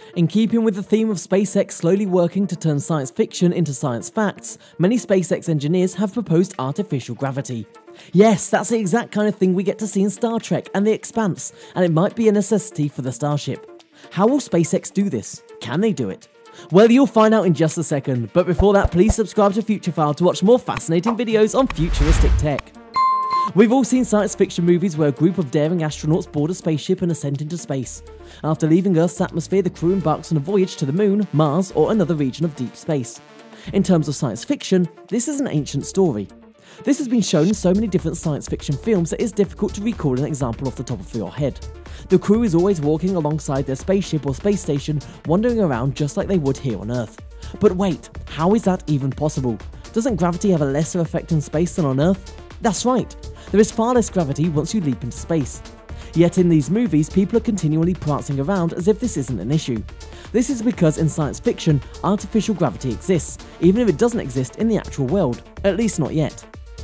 In keeping with the theme of SpaceX slowly working to turn science fiction into science facts, many SpaceX engineers have proposed artificial gravity. Yes, that's the exact kind of thing we get to see in Star Trek and The Expanse, and it might be a necessity for the Starship. How will SpaceX do this? Can they do it? Well, you'll find out in just a second, but before that, please subscribe to Futurephile to watch more fascinating videos on futuristic tech. We've all seen science fiction movies where a group of daring astronauts board a spaceship and ascend into space. After leaving Earth's atmosphere, the crew embarks on a voyage to the Moon, Mars, or another region of deep space. In terms of science fiction, this is an ancient story. This has been shown in so many different science fiction films that it's difficult to recall an example off the top of your head. The crew is always walking alongside their spaceship or space station, wandering around just like they would here on Earth. But wait, how is that even possible? Doesn't gravity have a lesser effect in space than on Earth? That's right, there is far less gravity once you leap into space. Yet in these movies, people are continually prancing around as if this isn't an issue. This is because in science fiction, artificial gravity exists, even if it doesn't exist in the actual world, at least not yet.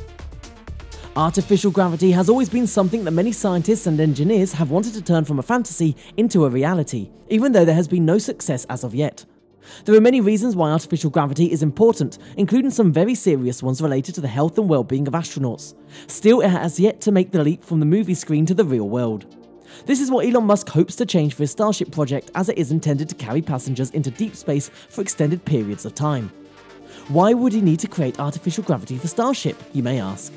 Artificial gravity has always been something that many scientists and engineers have wanted to turn from a fantasy into a reality, even though there has been no success as of yet. There are many reasons why artificial gravity is important, including some very serious ones related to the health and well-being of astronauts. Still, it has yet to make the leap from the movie screen to the real world. This is what Elon Musk hopes to change for his Starship project, as it is intended to carry passengers into deep space for extended periods of time. Why would he need to create artificial gravity for Starship, you may ask?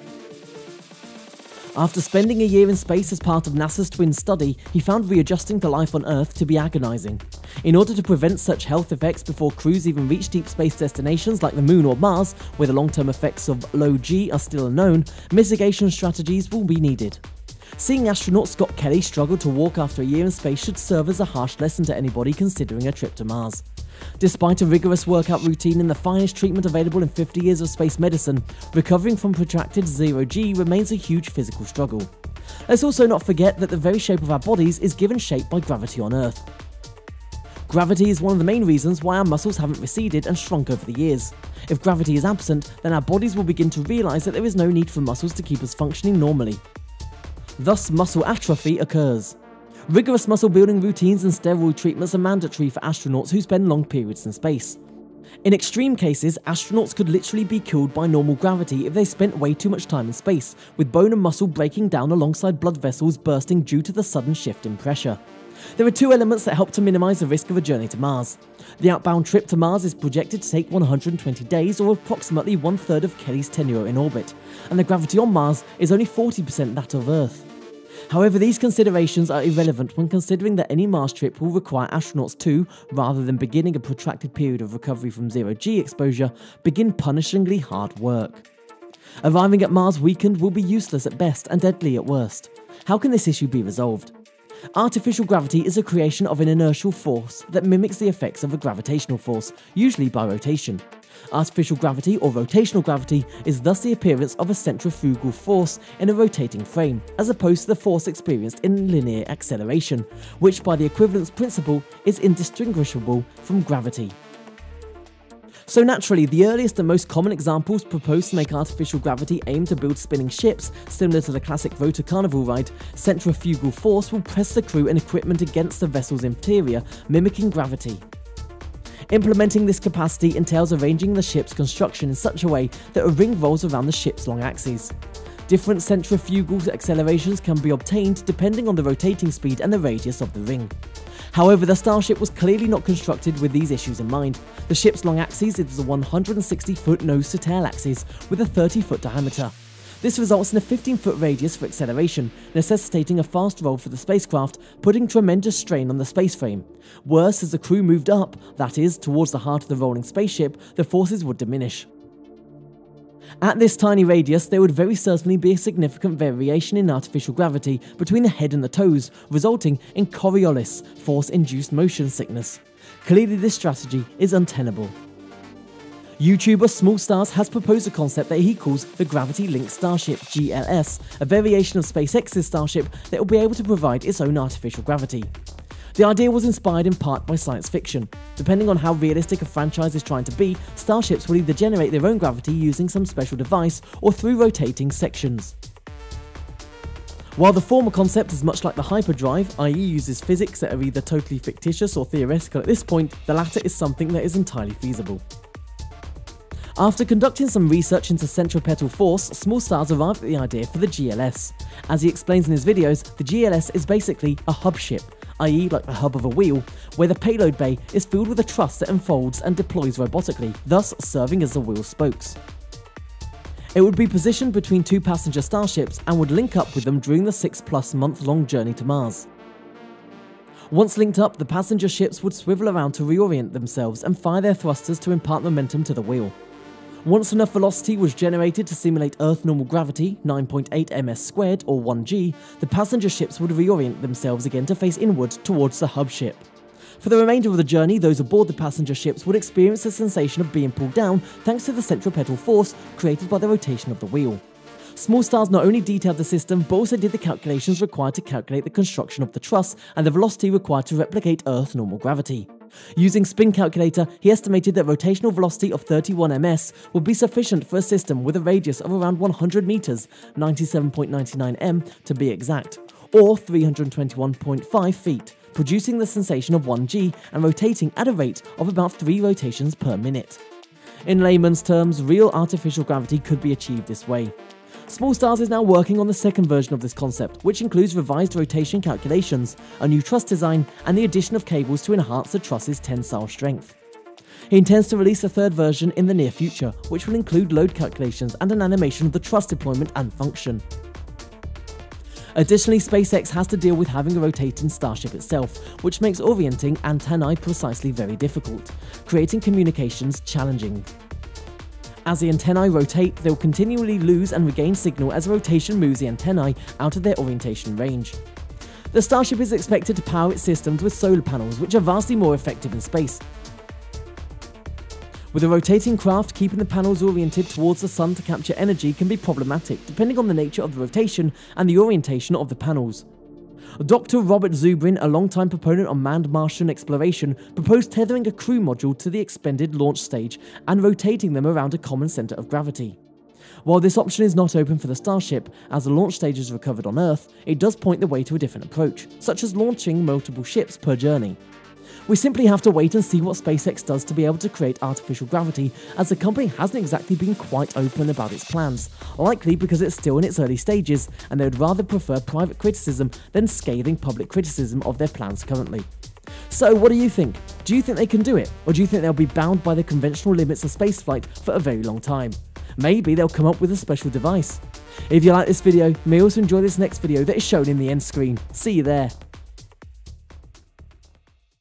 After spending a year in space as part of NASA's twin study, he found readjusting to life on Earth to be agonizing. In order to prevent such health effects before crews even reach deep space destinations like the Moon or Mars, where the long-term effects of low G are still unknown, mitigation strategies will be needed. Seeing astronaut Scott Kelly struggle to walk after a year in space should serve as a harsh lesson to anybody considering a trip to Mars. Despite a rigorous workout routine and the finest treatment available in 50 years of space medicine, recovering from protracted zero-G remains a huge physical struggle. Let's also not forget that the very shape of our bodies is given shape by gravity on Earth. Gravity is one of the main reasons why our muscles haven't receded and shrunk over the years. If gravity is absent, then our bodies will begin to realise that there is no need for muscles to keep us functioning normally. Thus, muscle atrophy occurs. Rigorous muscle building routines and steroid treatments are mandatory for astronauts who spend long periods in space. In extreme cases, astronauts could literally be killed by normal gravity if they spent way too much time in space, with bone and muscle breaking down alongside blood vessels bursting due to the sudden shift in pressure. There are two elements that help to minimise the risk of a journey to Mars. The outbound trip to Mars is projected to take 120 days, or approximately 1/3 of Kelly's tenure in orbit, and the gravity on Mars is only 40% that of Earth. However, these considerations are irrelevant when considering that any Mars trip will require astronauts to, rather than beginning a protracted period of recovery from zero-G exposure, begin punishingly hard work. Arriving at Mars weakened will be useless at best and deadly at worst. How can this issue be resolved? Artificial gravity is a creation of an inertial force that mimics the effects of a gravitational force, usually by rotation. Artificial gravity, or rotational gravity, is thus the appearance of a centrifugal force in a rotating frame, as opposed to the force experienced in linear acceleration, which by the equivalence principle is indistinguishable from gravity. So naturally, the earliest and most common examples proposed to make artificial gravity aim to build spinning ships, similar to the classic rotor carnival ride. Centrifugal force will press the crew and equipment against the vessel's interior, mimicking gravity. Implementing this capacity entails arranging the ship's construction in such a way that a ring rolls around the ship's long axes. Different centrifugal accelerations can be obtained depending on the rotating speed and the radius of the ring. However, the Starship was clearly not constructed with these issues in mind. The ship's long axis is a 160-foot nose-to-tail axis with a 30-foot diameter. This results in a 15-foot radius for acceleration, necessitating a fast roll for the spacecraft, putting tremendous strain on the space frame. Worse, as the crew moved up, that is, towards the heart of the rolling spaceship, the forces would diminish. At this tiny radius, there would very certainly be a significant variation in artificial gravity between the head and the toes, resulting in CORIOLIS, force-induced motion sickness. Clearly, this strategy is untenable. YouTuber Small Stars has proposed a concept that he calls the Gravity-Linked Starship, GLS, a variation of SpaceX's Starship that will be able to provide its own artificial gravity. The idea was inspired in part by science fiction. Depending on how realistic a franchise is trying to be, starships will either generate their own gravity using some special device or through rotating sections. While the former concept is much like the hyperdrive, i.e. uses physics that are either totally fictitious or theoretical at this point, the latter is something that is entirely feasible. After conducting some research into centripetal force, Small Stars arrived at the idea for the GLS. As he explains in his videos, the GLS is basically a hub ship, i.e. like the hub of a wheel, where the payload bay is filled with a truss that unfolds and deploys robotically, thus serving as the wheel spokes. It would be positioned between two passenger starships and would link up with them during the 6+ month long journey to Mars. Once linked up, the passenger ships would swivel around to reorient themselves and fire their thrusters to impart momentum to the wheel. Once enough velocity was generated to simulate Earth normal gravity, 9.8 ms², or 1g, the passenger ships would reorient themselves again to face inward towards the hub ship. For the remainder of the journey, those aboard the passenger ships would experience the sensation of being pulled down thanks to the centripetal force created by the rotation of the wheel. Small Stars not only detailed the system, but also did the calculations required to calculate the construction of the truss and the velocity required to replicate Earth normal gravity. Using spin calculator, he estimated that rotational velocity of 31 ms would be sufficient for a system with a radius of around 100 meters, 97.99 m to be exact, or 321.5 feet, producing the sensation of 1g and rotating at a rate of about 3 rotations per minute. In layman's terms, real artificial gravity could be achieved this way. Small Stars is now working on the second version of this concept, which includes revised rotation calculations, a new truss design, and the addition of cables to enhance the truss's tensile strength. He intends to release a third version in the near future, which will include load calculations and an animation of the truss deployment and function. Additionally, SpaceX has to deal with having a rotating Starship itself, which makes orienting antennae precisely very difficult, creating communications challenging. As the antennae rotate, they will continually lose and regain signal as rotation moves the antennae out of their orientation range. The Starship is expected to power its systems with solar panels, which are vastly more effective in space. With a rotating craft, keeping the panels oriented towards the sun to capture energy can be problematic, depending on the nature of the rotation and the orientation of the panels. Dr. Robert ZUBRIN, a longtime proponent of manned Martian exploration, proposed tethering a crew module to the expended launch stage and rotating them around a common center of gravity. While this option is not open for the Starship, as the launch stage is recovered on Earth, it does point the way to a different approach, such as launching multiple ships per journey. We simply have to wait and see what SpaceX does to be able to create artificial gravity, as the company hasn't exactly been quite open about its plans, likely because it's still in its early stages and they would rather prefer private criticism than scathing public criticism of their plans currently. So what do you think? Do you think they can do it, or do you think they'll be bound by the conventional limits of spaceflight for a very long time? Maybe they'll come up with a special device. If you like this video, you may also enjoy this next video that is shown in the end screen. See you there.